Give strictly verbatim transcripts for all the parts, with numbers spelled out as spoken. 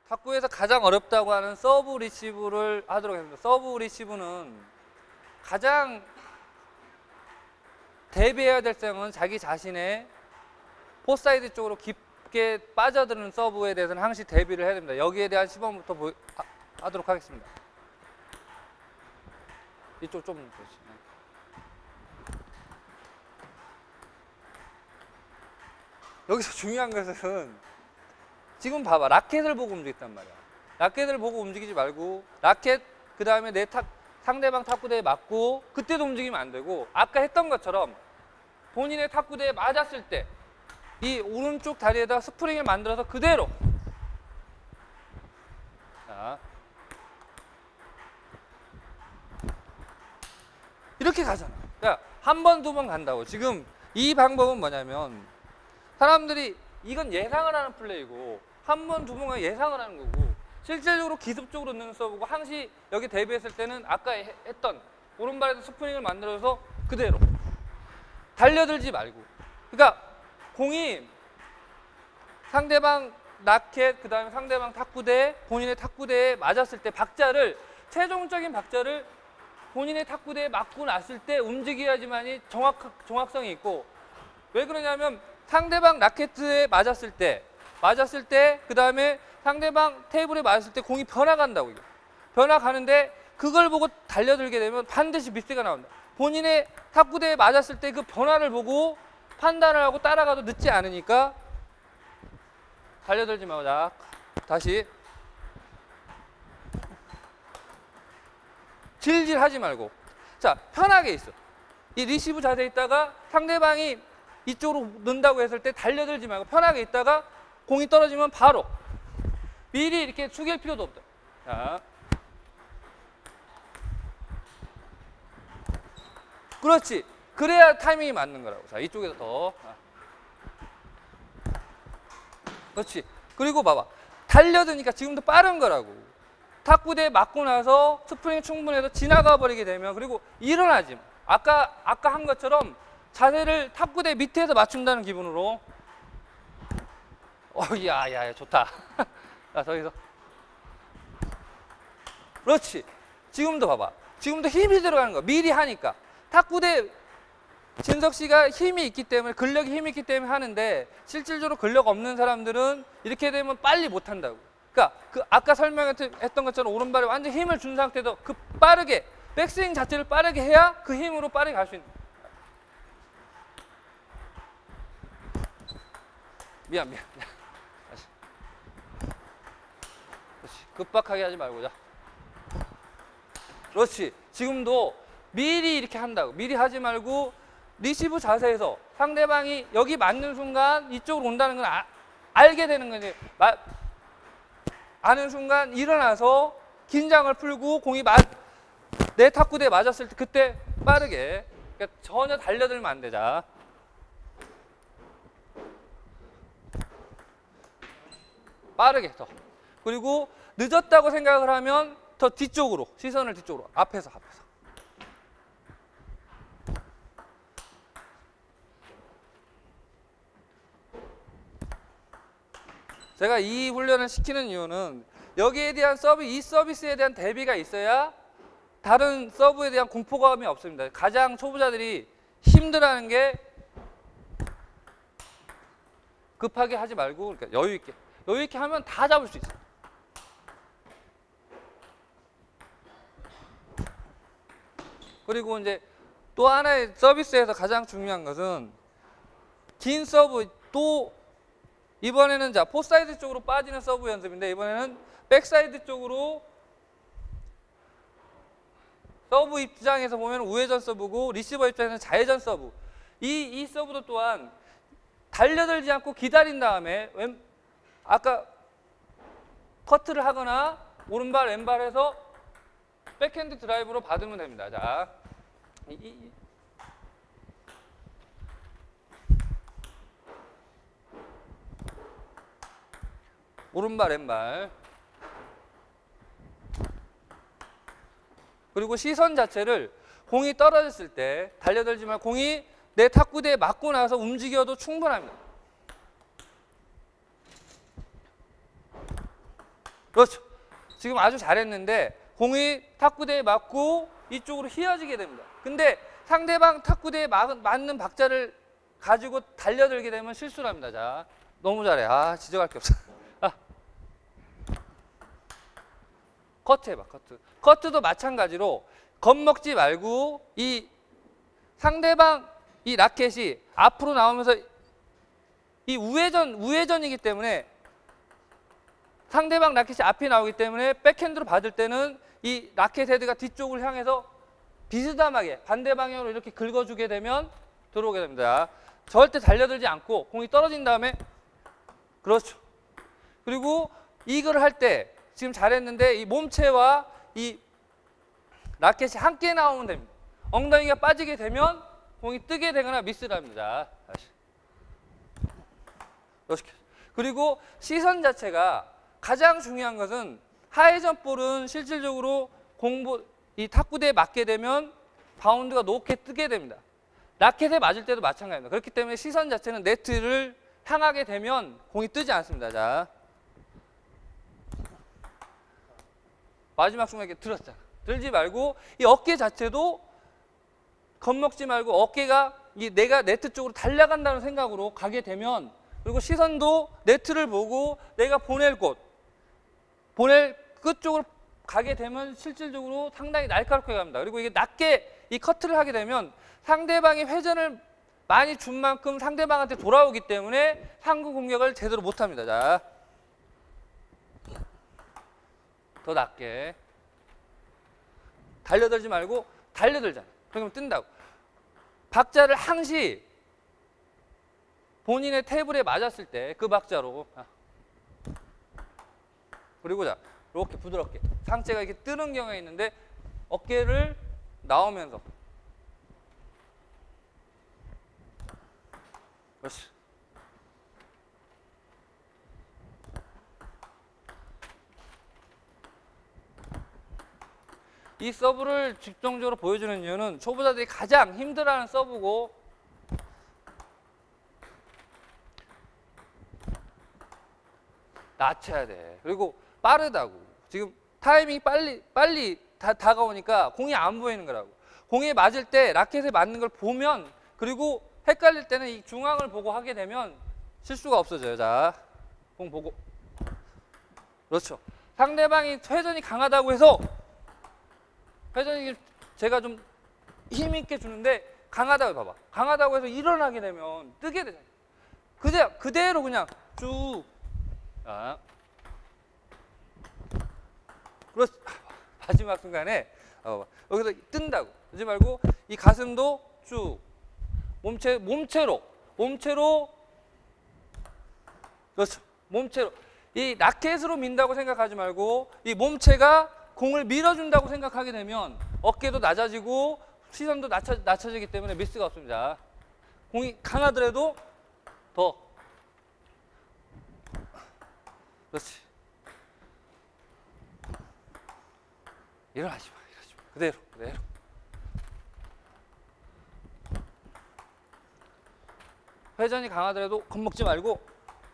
탁구에서 가장 어렵다고 하는 서브 리시브를 하도록 했습니다. 서브 리시브는 가장 대비해야 될 점은 자기 자신의 포사이드 쪽으로 깊게 빠져드는 서브에 대해서는 항시 대비를 해야 됩니다. 여기에 대한 시범부터 보이, 하, 하도록 하겠습니다. 이쪽 좀 보시죠. 여기서 중요한 것은 지금 봐봐. 라켓을 보고 움직였단 말이야. 라켓을 보고 움직이지 말고 라켓 그 다음에 내 탁, 상대방 탁구대에 맞고 그때도 움직이면 안 되고 아까 했던 것처럼 본인의 탁구대에 맞았을 때 이 오른쪽 다리에다 스프링을 만들어서 그대로 자 이렇게 가잖아. 그러니까 한 번, 두 번 간다고. 지금 이 방법은 뭐냐면 사람들이 이건 예상을 하는 플레이고 한 번, 두 번 예상을 하는 거고 실질적으로 기습적으로 넣는 서브고 항시 여기 대비했을 때는 아까 했던 오른발에서 스프링을 만들어서 그대로 달려들지 말고 그러니까 공이 상대방 라켓 그 다음에 상대방 탁구대 본인의 탁구대에 맞았을 때 박자를 최종적인 박자를 본인의 탁구대에 맞고 났을 때 움직여야지만이 정확, 정확성이 있고 왜 그러냐면 상대방 라켓에 맞았을 때 맞았을 때 그 다음에 상대방 테이블에 맞았을 때 공이 변화간다고 이게. 변화가는데 그걸 보고 달려들게 되면 반드시 미스가 나온다. 본인의 탁구대에 맞았을 때 그 변화를 보고 판단을 하고 따라가도 늦지 않으니까 달려들지 말고 자 다시 질질하지 말고 자 편하게 있어. 이 리시브 자세에 있다가 상대방이 이쪽으로 넣는다고 했을 때 달려들지 말고 편하게 있다가 공이 떨어지면 바로 미리 이렇게 숙일 필요도 없다. 자 그렇지. 그래야 타이밍이 맞는 거라고. 자 이쪽에서 더 그렇지. 그리고 봐봐 달려드니까 지금도 빠른 거라고. 탁구대에 맞고 나서 스프링이 충분해서 지나가 버리게 되면 그리고 일어나지. 아까 아까 한 것처럼 자세를 탁구대 밑에서 맞춘다는 기분으로 어, 야, 야, 야, 좋다. 자, 저기서. 그렇지. 지금도 봐봐. 지금도 힘이 들어가는 거야. 미리 하니까. 탁구대 진석 씨가 힘이 있기 때문에, 근력이 힘이 있기 때문에 하는데, 실질적으로 근력 없는 사람들은 이렇게 되면 빨리 못 한다고. 그러니까, 그 아까 설명했던 것처럼 오른발에 완전 힘을 준 상태에서 그 빠르게, 백스윙 자체를 빠르게 해야 그 힘으로 빠르게 갈 수 있는. 미안, 미안. 다시. 그렇지. 급박하게 하지 말고, 자. 그렇지. 지금도 미리 이렇게 한다고. 미리 하지 말고, 리시브 자세에서 상대방이 여기 맞는 순간 이쪽으로 온다는 건 아, 알게 되는 거지. 마, 아는 순간 일어나서 긴장을 풀고 공이 맞, 내 탁구대에 맞았을 때 그때 빠르게. 그러니까 전혀 달려들면 안 되자. 빠르게 더. 그리고 늦었다고 생각을 하면 더 뒤쪽으로, 시선을 뒤쪽으로, 앞에서, 앞에서. 제가 이 훈련을 시키는 이유는 여기에 대한 서브, 이 서비스에 대한 대비가 있어야 다른 서브에 대한 공포감이 없습니다. 가장 초보자들이 힘들어하는 게 급하게 하지 말고 그러니까 여유 있게. 여유 있게 하면 다 잡을 수 있어요. 그리고 이제 또 하나의 서비스에서 가장 중요한 것은 긴 서브 또 이번에는 자 포사이드 쪽으로 빠지는 서브 연습인데 이번에는 백사이드 쪽으로 서브 입장에서 보면 우회전 서브고 리시버 입장에서는 좌회전 서브. 이, 이 서브도 또한 달려들지 않고 기다린 다음에 왼, 아까 커트를 하거나 오른발 왼발에서 백핸드 드라이브로 받으면 됩니다. 자, 이, 이, 오른발 왼발 그리고 시선 자체를 공이 떨어졌을 때 달려들지 말고 공이 내 탁구대에 맞고 나서 움직여도 충분합니다. 그렇죠. 지금 아주 잘했는데 공이 탁구대에 맞고 이쪽으로 휘어지게 됩니다. 근데 상대방 탁구대에 맞는 박자를 가지고 달려들게 되면 실수를 합니다. 자, 너무 잘해. 아, 지적할 게 없어. 아. 커트 해봐, 커트. 커트도 마찬가지로 겁먹지 말고 이 상대방 이 라켓이 앞으로 나오면서 이 우회전, 우회전이기 때문에 상대방 라켓이 앞에 나오기 때문에 백핸드로 받을 때는 이 라켓 헤드가 뒤쪽을 향해서 비스듬하게 반대 방향으로 이렇게 긁어주게 되면 들어오게 됩니다. 절대 달려들지 않고 공이 떨어진 다음에 그렇죠. 그리고 이걸 할 때 지금 잘했는데 이 몸체와 이 라켓이 함께 나오면 됩니다. 엉덩이가 빠지게 되면 공이 뜨게 되거나 미스를 합니다. 다시. 그리고 시선 자체가 가장 중요한 것은 하회전 볼은 실질적으로 공보, 이 탁구대에 맞게 되면 바운드가 높게 뜨게 됩니다. 라켓에 맞을 때도 마찬가지입니다. 그렇기 때문에 시선 자체는 네트를 향하게 되면 공이 뜨지 않습니다. 자, 마지막 순간 이렇게 들었잖아. 들지 말고 이 어깨 자체도 겁먹지 말고 어깨가 이 내가 네트 쪽으로 달려간다는 생각으로 가게 되면 그리고 시선도 네트를 보고 내가 보낼 곳, 보낼 끝 쪽으로 가게 되면 실질적으로 상당히 날카롭게 갑니다. 그리고 이게 낮게 이 커트를 하게 되면 상대방이 회전을 많이 준 만큼 상대방한테 돌아오기 때문에 상구 공격을 제대로 못합니다. 자, 더 낮게 달려들지 말고 달려들잖아. 그러면 뜬다고. 박자를 항시 본인의 테이블에 맞았을 때 그 박자로 그리고 자 이렇게 부드럽게 상체가 이렇게 뜨는 경우가 있는데 어깨를 나오면서 그렇지. 이 서브를 집중적으로 보여주는 이유는 초보자들이 가장 힘들어하는 서브고 낮춰야 돼. 그리고 빠르다고. 지금 타이밍이 빨리 빨리 다, 다가오니까 공이 안 보이는 거라고. 공에 맞을 때 라켓에 맞는 걸 보면 그리고 헷갈릴 때는 이 중앙을 보고 하게 되면 실수가 없어져요. 자, 공 보고. 그렇죠. 상대방이 회전이 강하다고 해서 회전이 제가 좀 힘있게 주는데 강하다고 봐봐. 강하다고 해서 일어나게 되면 뜨게 되잖아요. 그대, 그대로 그냥 쭉. 자. 그렇지. 마지막 순간에 어, 여기서 뜬다고. 그러지 말고 이 가슴도 쭉. 몸체, 몸체로. 몸체로. 그렇죠. 몸체로. 이 라켓으로 민다고 생각하지 말고 이 몸체가 공을 밀어준다고 생각하게 되면 어깨도 낮아지고 시선도 낮춰, 낮춰지기 때문에 미스가 없습니다. 공이 강하더라도 더. 그렇지. 일어나지 마. 일어나지 마. 그대로. 그대로. 회전이 강하더라도 겁먹지 말고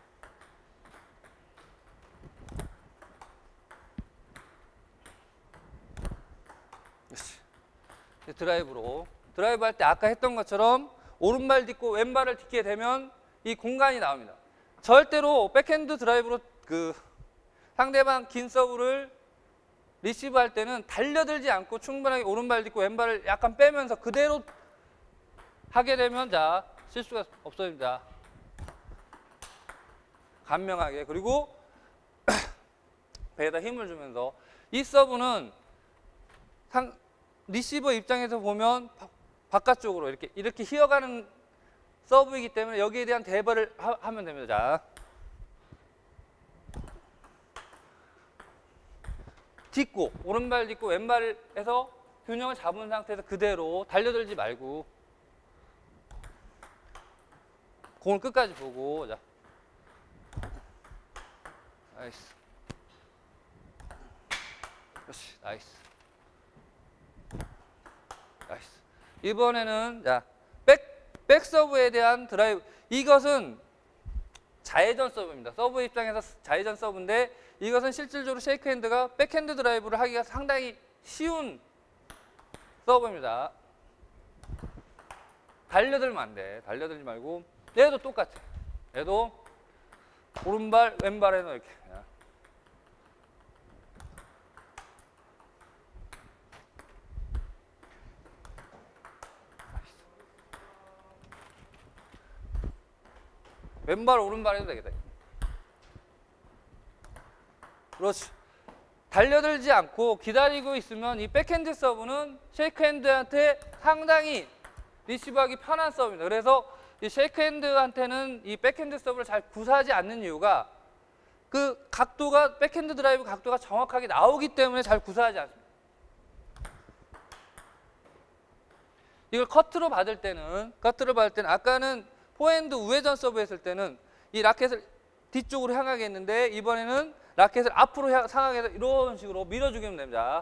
그렇지. 드라이브로. 드라이브 할 때 아까 했던 것처럼 오른발 딛고 왼발을 딛게 되면 이 공간이 나옵니다. 절대로 백핸드 드라이브로 그 상대방 긴 서브를 리시브 할 때는 달려들지 않고 충분하게 오른발 딛고 왼발을 약간 빼면서 그대로 하게 되면 자 실수가 없어집니다. 간명하게. 그리고 배에다 힘을 주면서 이 서브는 상, 리시버 입장에서 보면 바, 바깥쪽으로 이렇게 이렇게 휘어가는 서브이기 때문에 여기에 대한 대발을 하, 하면 됩니다. 자. 딛고 오른발 딛고 왼발에서 균형을 잡은 상태에서 그대로 달려들지 말고 공을 끝까지 보고. 자. 나이스. 그렇지. 나이스. 나이스. 이번에는 자, 백, 백 서브에 대한 드라이브. 이것은 좌회전 서브입니다. 서브 입장에서 좌회전 서브인데 이것은 실질적으로 쉐이크핸드가 백핸드 드라이브를 하기가 상당히 쉬운 서브입니다. 달려들면 안 돼. 달려들지 말고 얘도 똑같아. 얘도 오른발 왼발에는 이렇게 그냥. 왼발 오른발 해도 되겠다. 그렇지. 달려들지 않고 기다리고 있으면 이 백핸드 서브는 쉐이크핸드한테 상당히 리시브하기 편한 서브입니다. 그래서 이 쉐이크핸드한테는 이 백핸드 서브를 잘 구사하지 않는 이유가 그 각도가 백핸드 드라이브 각도가 정확하게 나오기 때문에 잘 구사하지 않습니다. 이걸 커트로 받을 때는 커트로 받을 때는 아까는 포핸드 우회전 서브 했을 때는 이 라켓을 뒤쪽으로 향하게 했는데 이번에는 라켓을 앞으로 향, 상하게 해서 이런 식으로 밀어주기면 됩니다.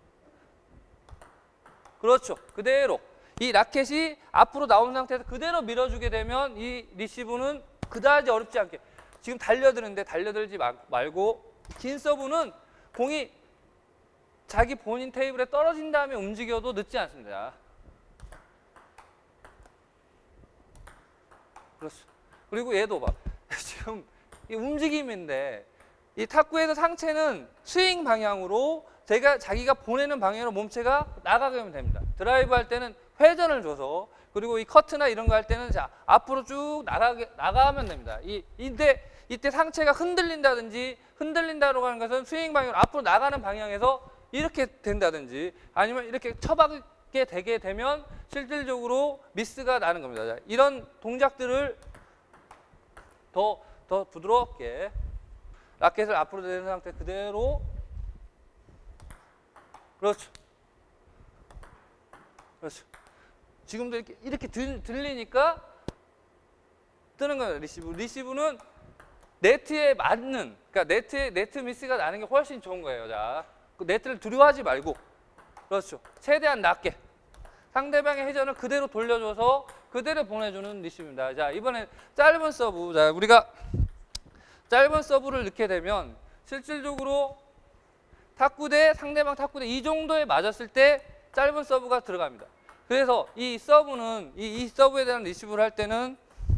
그렇죠. 그대로 이 라켓이 앞으로 나온 상태에서 그대로 밀어주게 되면 이 리시브는 그다지 어렵지 않게 지금 달려드는데 달려들지 말고 긴 서브는 공이 자기 본인 테이블에 떨어진 다음에 움직여도 늦지 않습니다. 그렇죠. 그리고 얘도 봐. 지금 이 움직임인데 이 탁구에서 상체는 스윙 방향으로 제가 자기가 보내는 방향으로 몸체가 나가게 하면 됩니다. 드라이브 할 때는 회전을 줘서 그리고 이 커트나 이런 거 할 때는 자 앞으로 쭉 나가게 나가면 됩니다. 이 이때 이때 상체가 흔들린다든지 흔들린다고 하는 것은 스윙 방향으로 앞으로 나가는 방향에서 이렇게 된다든지 아니면 이렇게 쳐박게 되게 되면 실질적으로 미스가 나는 겁니다. 자, 이런 동작들을 더, 더 부드럽게 라켓을 앞으로 내는 상태 그대로 그렇죠. 그렇죠. 지금도 이렇게, 이렇게 들, 들리니까 뜨는 거예요. 리시브. 리시브는 네트에 맞는, 그러니까 네트에, 네트 미스가 나는 게 훨씬 좋은 거예요. 자, 그 네트를 두려워하지 말고 그렇죠. 최대한 낮게 상대방의 회전을 그대로 돌려줘서 그대로 보내주는 리시브입니다. 자, 이번엔 짧은 서브. 자, 우리가 짧은 서브를 넣게 되면 실질적으로 탁구대, 상대방 탁구대 이 정도에 맞았을 때 짧은 서브가 들어갑니다. 그래서 이 서브는, 이, 이 서브에 대한 리시브를 할 때는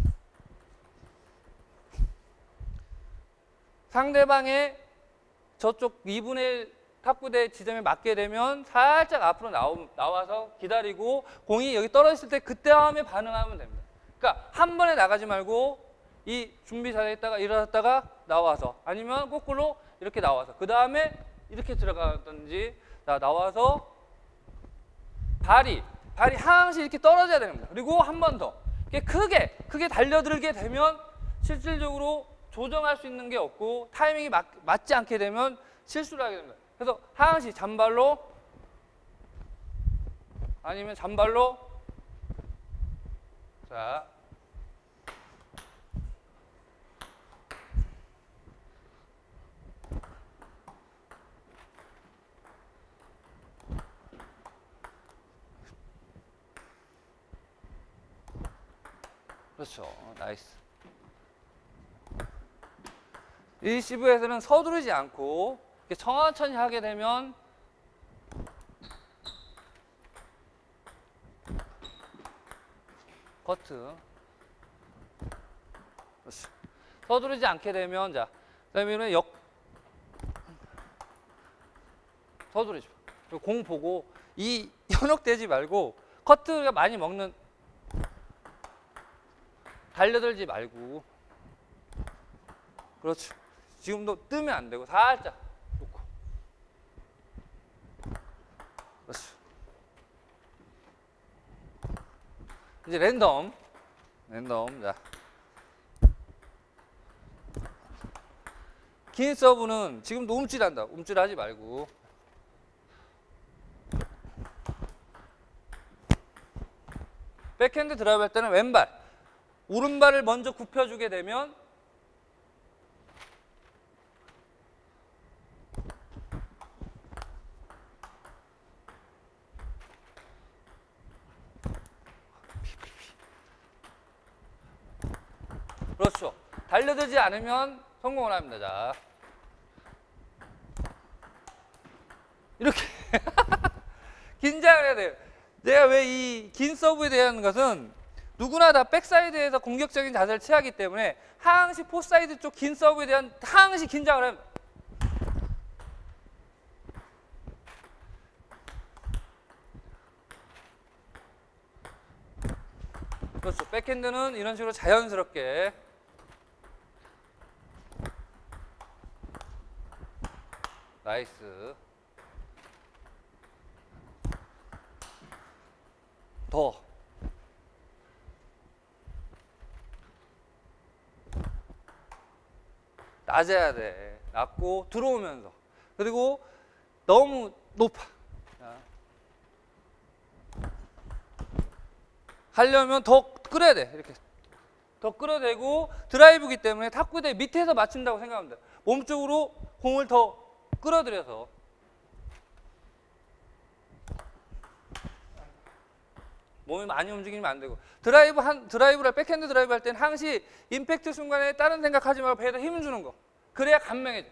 상대방의 저쪽 이분의 일 탁구대 지점에 맞게 되면 살짝 앞으로 나오, 나와서 기다리고 공이 여기 떨어졌을 때 그때 다음에 반응하면 됩니다. 그러니까 한 번에 나가지 말고 이 준비 자리에 있다가 일어났다가 나와서 아니면 거꾸로 이렇게 나와서 그 다음에 이렇게 들어가든지 자, 나와서 발이 발이 항상 이렇게 떨어져야 됩니다. 그리고 한 번 더 크게 크게 달려들게 되면 실질적으로 조정할 수 있는 게 없고 타이밍이 맞, 맞지 않게 되면 실수를 하게 됩니다. 그래서 하항시 잔발로 아니면 잔발로 자 그렇죠. 나이스. 리시브에서는 서두르지 않고 이렇게 천천히 하게 되면 커트. 그렇죠. 서두르지 않게 되면 자, 그다음에는 역 서두르지. 공 보고 이 현혹되지 말고 커트가 많이 먹는 달려들지 말고 그렇죠. 지금도 뜨면 안 되고 살짝 놓고 그렇죠. 이제 랜덤 랜덤 자 긴 서브는 지금도 움찔한다. 움찔하지 말고 백핸드 드라이브 할 때는 왼발 오른발을 먼저 굽혀주게 되면 그렇죠. 달려들지 않으면 성공을 합니다. 자, 이렇게 긴장을 해야 돼요. 내가 왜 이 긴 서브에 대한 것은 누구나 다 백사이드에서 공격적인 자세를 취하기 때문에 하항시 포사이드 쪽 긴 서브에 대한 항시 긴장을 합니다. 그렇죠. 백핸드는 이런 식으로 자연스럽게 나이스. 더 낮아야 돼. 낮고 들어오면서. 그리고 너무 높아. 자. 하려면 더 끌어야 돼. 이렇게 더 끌어대고 드라이브기 때문에 탁구대 밑에서 맞춘다고 생각합니다. 몸쪽으로 공을 더 끌어들여서 몸이 많이 움직이면 안 되고 드라이브 한 드라이브를 백핸드 드라이브 할 때는 항시 임팩트 순간에 다른 생각하지 말고 배에다 힘을 주는 거. 그래야 간명해져.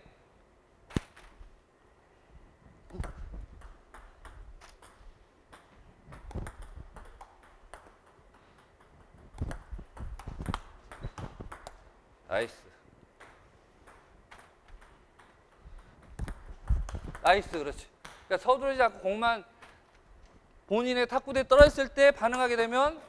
나이스. 나이스. 그렇지. 그러니까 서두르지 않고 공만 본인의 탁구대에 떨어졌을 때 반응하게 되면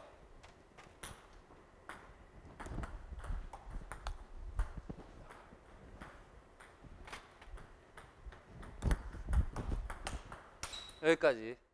여기까지.